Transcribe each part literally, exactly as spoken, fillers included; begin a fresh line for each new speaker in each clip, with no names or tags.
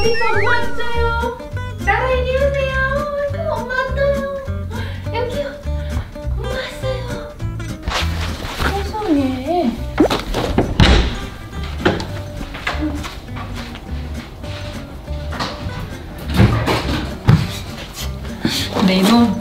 여기서 엄마 왔어요. 나라 이리 오세요. 아이고, 엄마 왔어요. 여기 엄마 왔어요. 세상에. 네 이놈.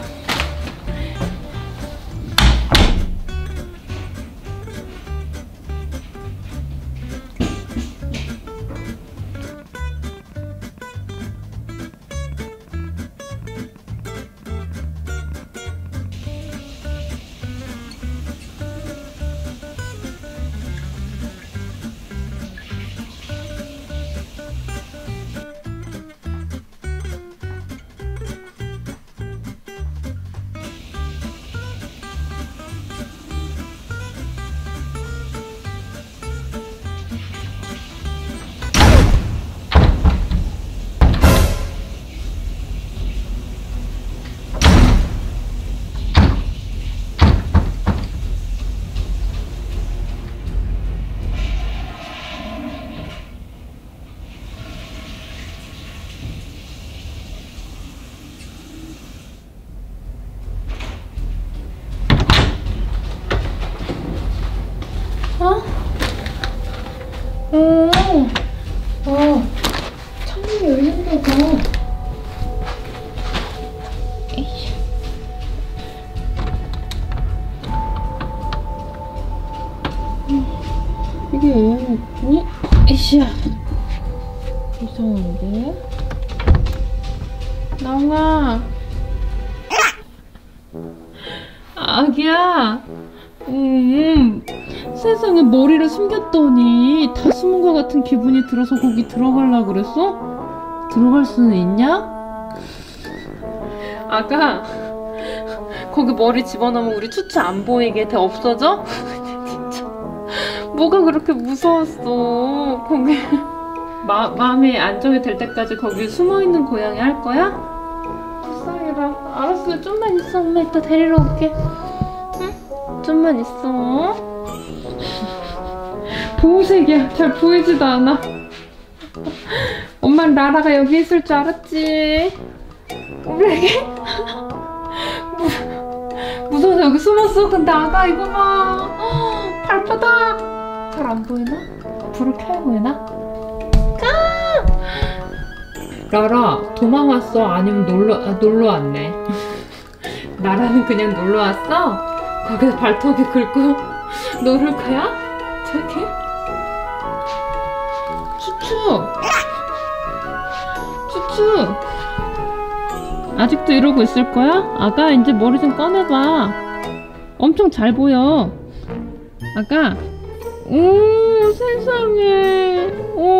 어? 어, 어, 창문이 열린다 봐. 에이씨. 이게 왜, 에이씨야. 이상한데? 나옹아. 아기야. 음. 세상에 머리를 숨겼더니 다 숨은 것 같은 기분이 들어서 거기 들어가려고 그랬어? 들어갈 수는 있냐? 아가 거기 머리 집어넣으면 우리 추추 안 보이게 다 없어져? 진짜 뭐가 그렇게 무서웠어. 거기 마, 마음이 안정이 될 때까지 거기 숨어있는 고양이 할 거야? 불쌍해라. 알았어, 좀만 있어. 엄마 이따 데리러 올게. 응? 좀만 있어. 보호색이야. 잘 보이지도 않아. 엄마는 라라가 여기 있을 줄 알았지. 우리 애기 무서워서 여기 숨었어. 근데 아가 이거 봐. 발바닥 잘 안 보이나? 불을 켜야 보이나? 아! 라라 도망왔어? 아니면 놀러, 아, 놀러 왔네. 라라는 그냥 놀러 왔어? 거기서 발톱이 긁고 놀을 거야? 저기? 추추! 추추! 아직도 이러고 있을 거야? 아가 이제 머리 좀 꺼내봐. 엄청 잘 보여. 아가. 오 세상에. 오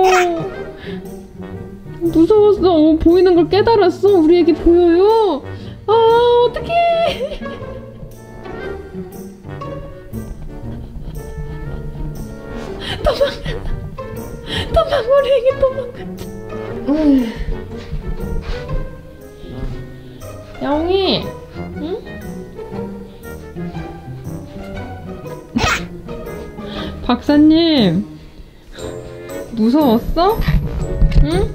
무서웠어. 오, 보이는 걸 깨달았어. 우리 애기 보여요. 아 어떡해. 도망간다. 도망 우리 애기 도망간다. 음. 영희, 응? 박사님, 무서웠어? 응?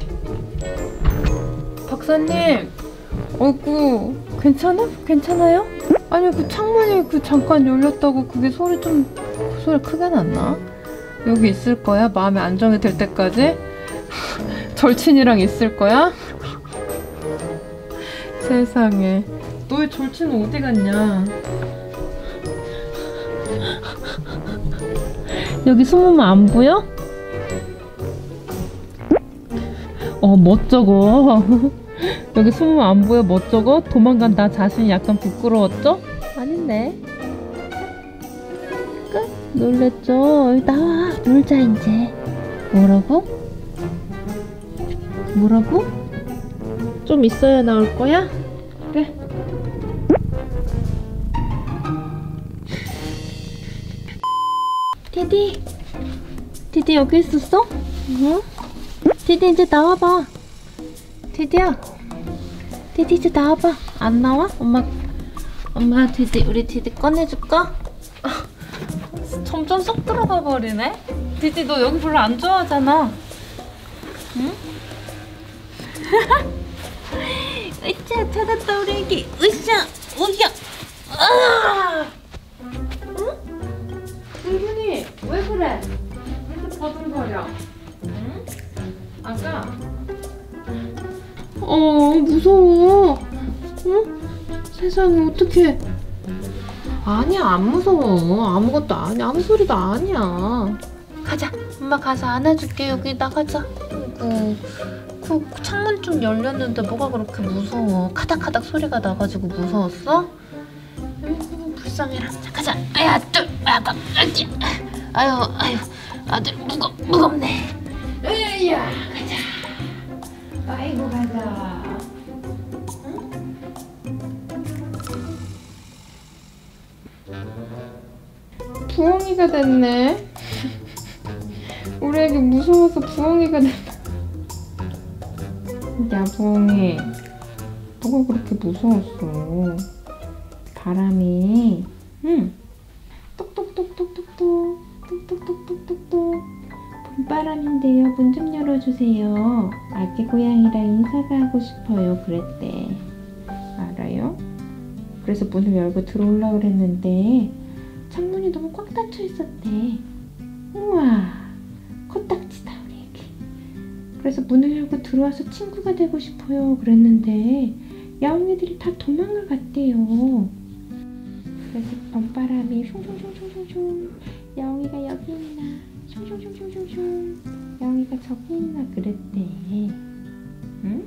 박사님, 어이구, 괜찮아? 괜찮아요? 아니 그 창문이 그 잠깐 열렸다고 그게 소리 좀, 그 소리 크게 났나? 여기 있을 거야? 마음이 안정이 될 때까지? 절친이랑 있을 거야? 세상에. 너의 절친은 어디 갔냐? 여기 숨으면 안 보여? 어 멋쩍어. 여기 숨으면 안 보여? 멋쩍어? 도망간 나 자신이 약간 부끄러웠죠? 아닌데. 끝? 놀랬죠? 나와 놀자 이제. 뭐라고? 뭐라고? 좀 있어야 나올 거야? 그래. 디디, 디디 여기 있었어? 응? 디디 이제 나와봐. 디디야, 디디 이제 나와봐. 안 나와? 엄마, 엄마 디디 우리 디디 꺼내줄까? 점점 쏙 들어가 버리네. 디디 너 여기 별로 안 좋아하잖아. 응?
으쌰, 찾았다 우리 애기. 으쌰, 으쌰. 아!
응? 은근히 왜 그래? 왜 이렇게 버둥거려? 응? 아까 어 무서워. 응? 세상에 어떡해. 아니야 안 무서워. 아무것도 아니야. 아무 소리도 아니야.
가자. 엄마 가서 안아줄게. 여기 나가자. 아이고. 그 창문 좀 열렸는데 뭐가 그렇게 무서워. 카닥카닥 소리가 나가지고 무서웠어? 아이고 불쌍해라. 자 가자. 아야 둘 아가 아지. 아유 아유 아들 무거 무겁네.
으야 가자. 아이고 가자. 부엉이가 됐네. 우리 애기 무서워서 부엉이가 됐다. 야 부엉이, 뭐가 그렇게 무서웠어? 바람이 응 똑똑똑똑똑똑 똑똑똑똑똑똑 봄바람인데요. 문 좀 열어주세요. 아기 고양이랑 인사가 하고 싶어요. 그랬대. 알아요? 그래서 문을 열고 들어오려고 그랬는데 창문이 너무 꽉 닫혀 있었대. 우와 코딱지다 우리 애기. 그래서 문을 열고 들어와서 친구가 되고 싶어요 그랬는데 야옹이들이 다 도망을 갔대요. 그래서 봄바람이 슝슝슝슝슝 야옹이가 여기 있나 슝슝슝슝슝 야옹이가 저기 있나 그랬대. 응?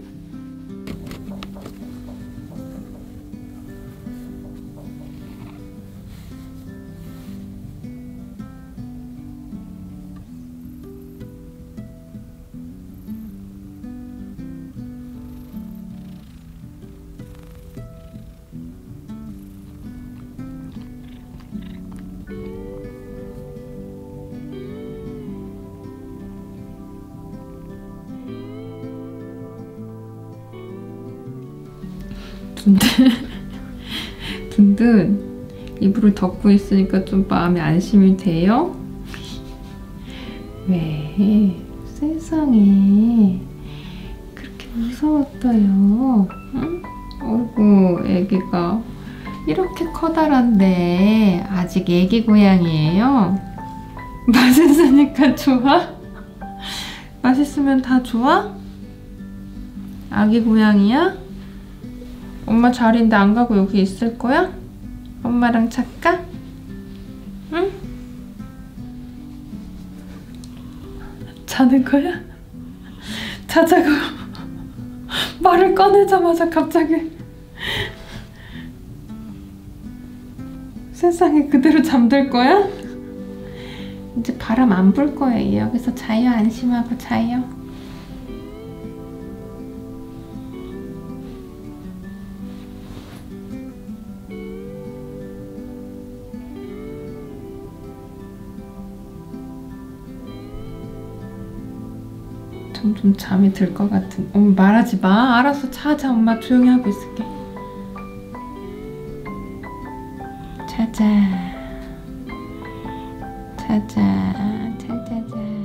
든든 든든 이불을 덮고 있으니까 좀 마음이 안심이 돼요? 왜 세상에 그렇게 무서웠어요? 응? 어이구 애기가 이렇게 커다란데 아직 애기 고양이에요? 맛있으니까 좋아? 맛있으면 다 좋아? 아기 고양이야? 엄마 자리인데 안 가고 여기 있을 거야? 엄마랑 잘까? 응? 자는 거야? 자자고 말을 꺼내자마자 갑자기 세상에 그대로 잠들 거야? 이제 바람 안 불 거예요. 여기서 자요. 안심하고 자요. 점점 잠이 들 것 같은. 엄마 말하지 마. 알았어. 자자. 엄마 조용히 하고 있을게. 자자. 자자. 자자자.